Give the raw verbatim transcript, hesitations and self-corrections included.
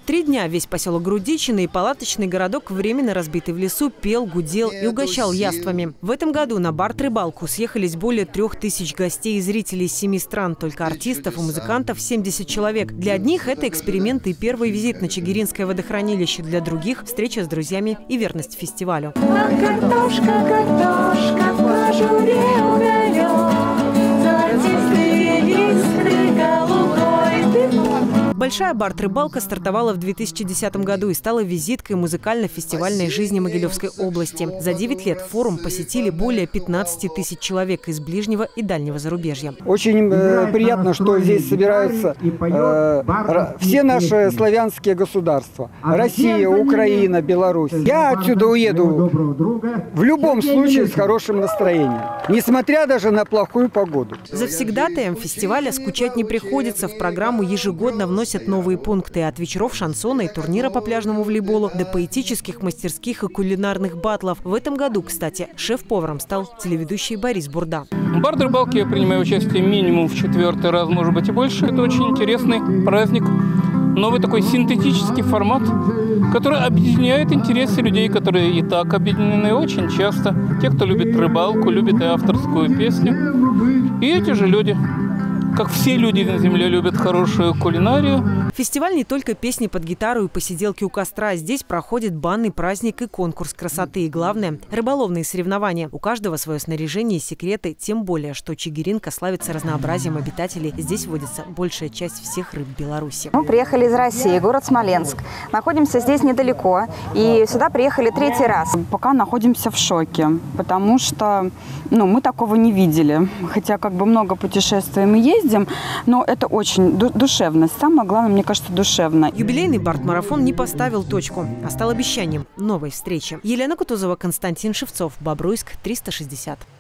Три дня весь поселок Грудичино и палаточный городок, временно разбитый в лесу, пел, гудел и угощал яствами. В этом году на бард-рыбалку съехались более трех тысяч гостей и зрителей из семи стран. Только артистов и музыкантов семьдесят человек. Для одних это эксперимент и первый визит на Чигиринское водохранилище. Для других – встреча с друзьями и верность фестивалю. А картошка, картошка, в кожуре уголек, золотистые искры, голубой дымок. Большая бард-рыбалка стартовала в две тысячи десятом году и стала визиткой музыкально-фестивальной жизни Могилевской области. За девять лет форум посетили более пятнадцати тысяч человек из ближнего и дальнего зарубежья. Очень э, приятно, что здесь собираются э, все наши славянские государства. Россия, Украина, Беларусь. Я отсюда уеду в любом случае с хорошим настроением, несмотря даже на плохую погоду. Завсегдатаям фестиваля скучать не приходится. В программу ежегодно вносят новые пункты от вечеров шансона и турнира по пляжному волейболу до поэтических мастерских и кулинарных батлов. В этом году, кстати, шеф-поваром стал телеведущий Борис Бурда. В бард-рыбалке я принимаю участие минимум в четвертый раз, может быть и больше. Это очень интересный праздник. Новый такой синтетический формат, который объединяет интересы людей, которые и так объединены очень часто. Те, кто любит рыбалку, любит и авторскую песню. И эти же люди, как все люди на земле, любят хорошую кулинарию. Фестиваль не только песни под гитару и посиделки у костра. Здесь проходит банный праздник и конкурс красоты. И главное – рыболовные соревнования. У каждого свое снаряжение и секреты. Тем более, что Чигиринка славится разнообразием обитателей. Здесь водится большая часть всех рыб Беларуси. Мы приехали из России, город Смоленск. Находимся здесь недалеко. И сюда приехали третий раз. Пока находимся в шоке, потому что ну, мы такого не видели. Хотя как бы много путешествуем и ездим, но это очень душевно. Самое главное, мне кажется, душевно. Юбилейный бард-марафон не поставил точку, а стал обещанием новой встречи. Елена Кутузова, Константин Шевцов, Бобруйск, триста шестьдесят.